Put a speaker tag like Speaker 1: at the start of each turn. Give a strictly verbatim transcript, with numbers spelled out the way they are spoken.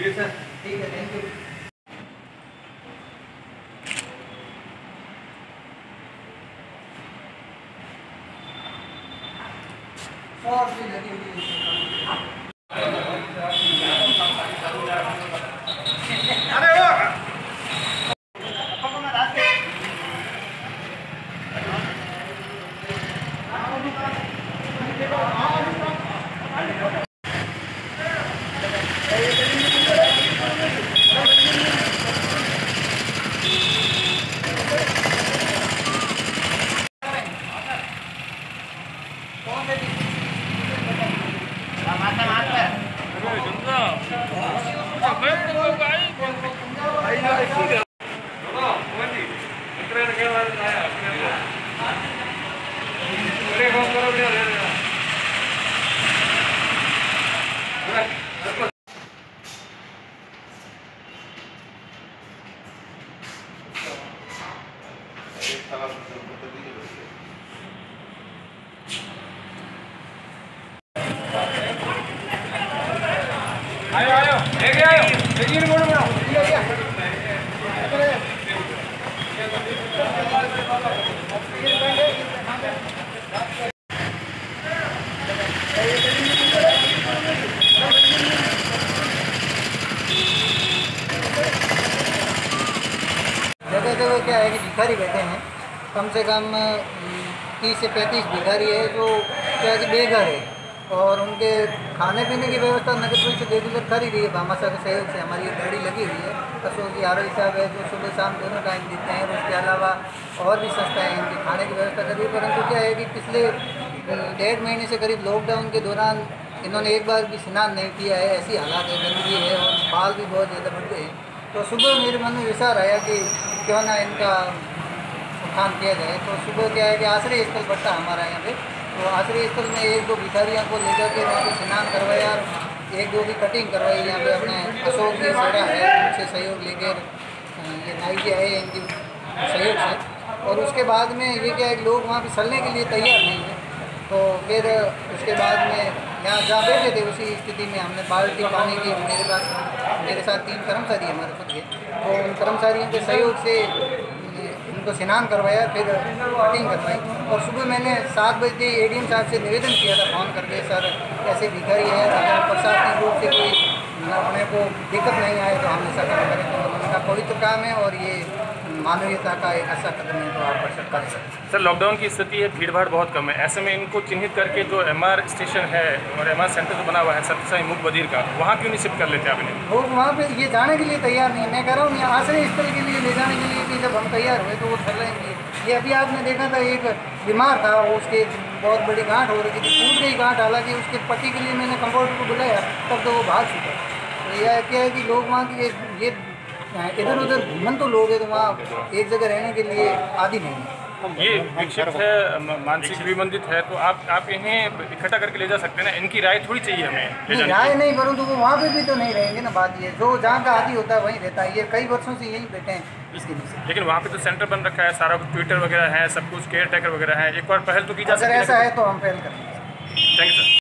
Speaker 1: You sir.
Speaker 2: ठीक है, thank you. Sauce भी लगी हुई है।
Speaker 1: आयो आयो लेके आयो लेकिन बोलो बोलो
Speaker 2: जगह जगह क्या है कि भिखारी बैठे हैं, कम से कम तीस से पैंतीस भिखारी है जो क्या कि बेघर है और उनके खाने पीने की व्यवस्था नगर परिषद रेगुलर कर ही रही है। भामाशाह के सहयोग से हमारी एक गाड़ी लगी हुई है, अशोक की आरोही साहब है जो सुबह शाम दोनों टाइम देते हैं और उसके अलावा और भी संस्थाएँ इनके खाने की व्यवस्था कर रही है। परंतु क्या है कि पिछले डेढ़ महीने से करीब लॉकडाउन के दौरान इन्होंने एक बार भी स्नान नहीं किया है, ऐसी हालात है, गंदगी है और बाल भी बहुत ज़्यादा बढ़ गए हैं। तो सुबह मेरे मन में विचार आया कि क्यों ना इनका उत्थान किया जाए। तो सुबह क्या है कि आश्रय स्थल पड़ता है हमारा यहाँ पे, तो आश्रय स्थल में एक दो भिखारियों को लेकर के वहाँ पर स्नान करवाया और एक दो की कटिंग करवाई। यहाँ पे अपने अशोक जी सेड़ा है उनसे सहयोग लेकर ये नाई जी आए इनकी सहयोग से, और उसके बाद में ये क्या है कि लोग वहाँ पे चलने के लिए तैयार नहीं है। तो फिर उसके बाद में यहाँ जहाँ बैठे थे उसी स्थिति में हमने बाल्टी पानी की, मेरे पास मेरे साथ तीन कर्मचारी हमारे खुद के, तो उन कर्मचारियों के सहयोग से उनको स्नान करवाया, फिर कटिंग करवाई। और सुबह मैंने सात बजे एडीएम साहब से निवेदन किया था फ़ोन करके, सर ऐसे भिखारी है, अगर प्रशासनिक रूप से कोई अपने को दिक्कत नहीं आए तो हम ऐसा काम करें। तो उनका पवित्र काम है और ये मानवीयता का एक अच्छा कदम है, तो आप कर कर सकते।
Speaker 3: सर लॉकडाउन की स्थिति है, भीड़ भाड़ बहुत कम है, ऐसे में इनको चिन्हित करके जो एमआर स्टेशन है और एमआर सेंटर जो बना हुआ है सत्यसाई मूक बधिर का, वहाँ क्यों नहीं शिफ्ट कर लेते आप इन्हें?
Speaker 2: लोग वहाँ पे ये जाने के लिए तैयार नहीं है। मैं कह रहा हूँ आश्रय स्थल के लिए ले जाने के लिए कि जब हम तैयार हुए तो वो चल रहे। ये अभी आपने देखा था एक बीमार था, वो उसके बहुत बड़ी गांठ हो रही थी, टूट गई गांठ, हालांकि उसके पट्टी के लिए मैंने कंपाउंडर को बुलाया तब तो वो भाग चुका। तो यह क्या है कि लोग वहाँ की ये इधर उधर घूमन तो लोग हैं, तो वहाँ एक जगह रहने के लिए आदि नहीं है।
Speaker 3: ये विक्षिप्त है, मानसिक विमंदित है, तो आप आप इन्हें इकट्ठा करके ले जा सकते हैं ना, इनकी राय थोड़ी चाहिए हमें ले जाने।
Speaker 2: राय नहीं करूँ तो वो वहाँ पे भी तो नहीं रहेंगे ना। बात ये जो जहाँ का आदि होता है वहीं रहता है, ये कई वर्षों से यहीं बैठे हैं इसके लिए।
Speaker 3: लेकिन वहाँ पे तो सेंटर बन रखा है, सारा कुछ ट्विटर वगैरह है, सब कुछ केयर टेकर वगैरह है, एक बार पहल तो की जा सकती है।
Speaker 2: अगर ऐसा है तो हम पहल करेंगे।
Speaker 3: Thank you sir.